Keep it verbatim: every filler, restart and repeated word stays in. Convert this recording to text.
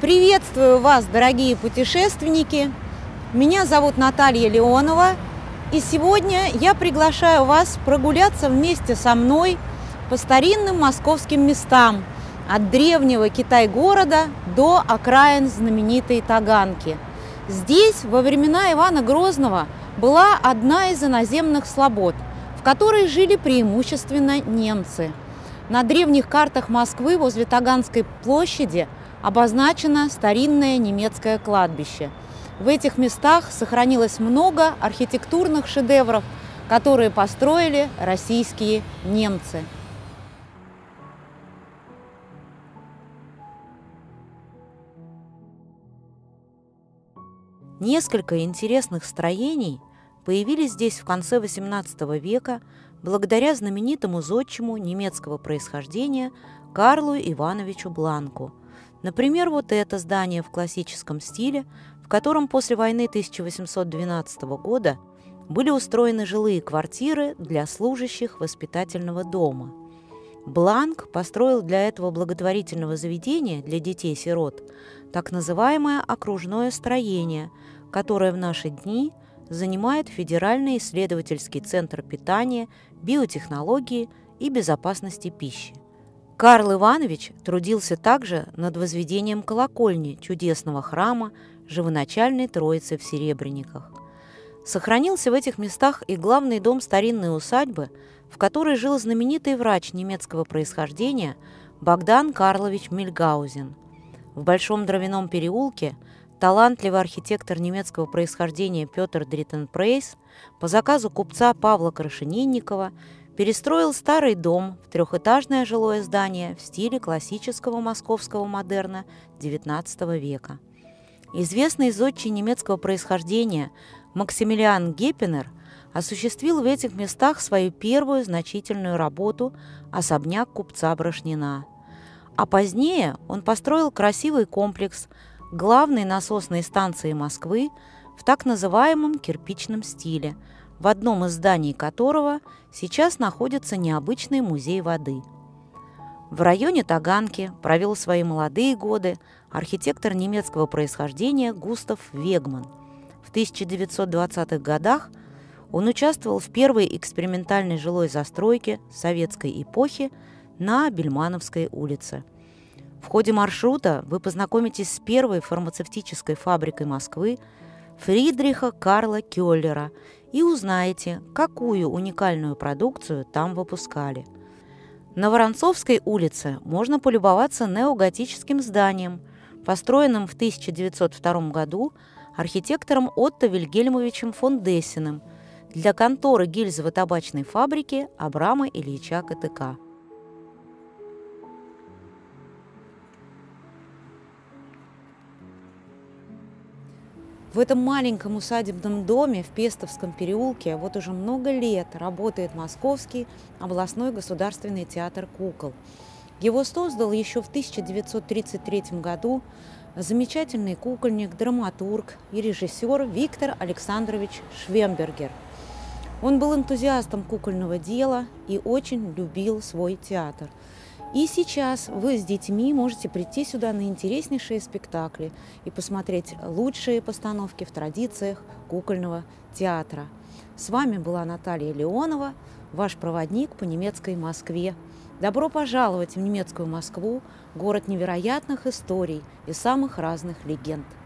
Приветствую вас, дорогие путешественники! Меня зовут Наталья Леонова, и сегодня я приглашаю вас прогуляться вместе со мной по старинным московским местам, от древнего Китай-города до окраин знаменитой Таганки. Здесь во времена Ивана Грозного была одна из иноземных слобод, в которой жили преимущественно немцы. На древних картах Москвы возле Таганской площади обозначено старинное немецкое кладбище. В этих местах сохранилось много архитектурных шедевров, которые построили российские немцы. Несколько интересных строений появились здесь в конце восемнадцатого века благодаря знаменитому зодчему немецкого происхождения Карлу Ивановичу Бланку. Например, вот это здание в классическом стиле, в котором после войны тысяча восемьсот двенадцатого года были устроены жилые квартиры для служащих воспитательного дома. Бланк построил для этого благотворительного заведения для детей-сирот так называемое окружное строение, которое в наши дни занимает Федеральный исследовательский центр питания, биотехнологии и безопасности пищи. Карл Иванович трудился также над возведением колокольни чудесного храма Живоначальной Троицы в Серебряниках. Сохранился в этих местах и главный дом старинной усадьбы, в которой жил знаменитый врач немецкого происхождения Богдан Карлович Мильгаузен. В Большом Дровяном переулке талантливый архитектор немецкого происхождения Петр Дриттенпрейс по заказу купца Павла Крашенинникова перестроил старый дом в трехэтажное жилое здание в стиле классического московского модерна девятнадцатого века. Известный зодчий немецкого происхождения Максимилиан Геппенер осуществил в этих местах свою первую значительную работу «Особняк купца Брошнина». А позднее он построил красивый комплекс главной насосной станции Москвы в так называемом кирпичном стиле, в одном из зданий которого сейчас находится необычный музей воды. В районе Таганки провел свои молодые годы архитектор немецкого происхождения Густав Вегман. В тысяча девятьсот двадцатых годах он участвовал в первой экспериментальной жилой застройке советской эпохи на Бельмановской улице. В ходе маршрута вы познакомитесь с первой фармацевтической фабрикой Москвы Фридриха Карла Кёллера и узнаете, какую уникальную продукцию там выпускали. На Воронцовской улице можно полюбоваться неоготическим зданием, построенным в тысяча девятьсот втором году архитектором Отто Вильгельмовичем фон Дессиным для конторы гильзово-табачной фабрики Абрама Ильича КТК. В этом маленьком усадебном доме в Пестовском переулке вот уже много лет работает Московский областной государственный театр кукол. Его создал еще в тысяча девятьсот тридцать третьем году замечательный кукольник, драматург и режиссер Виктор Александрович Швембергер. Он был энтузиастом кукольного дела и очень любил свой театр. И сейчас вы с детьми можете прийти сюда на интереснейшие спектакли и посмотреть лучшие постановки в традициях кукольного театра. С вами была Наталья Леонова, ваш проводник по немецкой Москве. Добро пожаловать в немецкую Москву, город невероятных историй и самых разных легенд.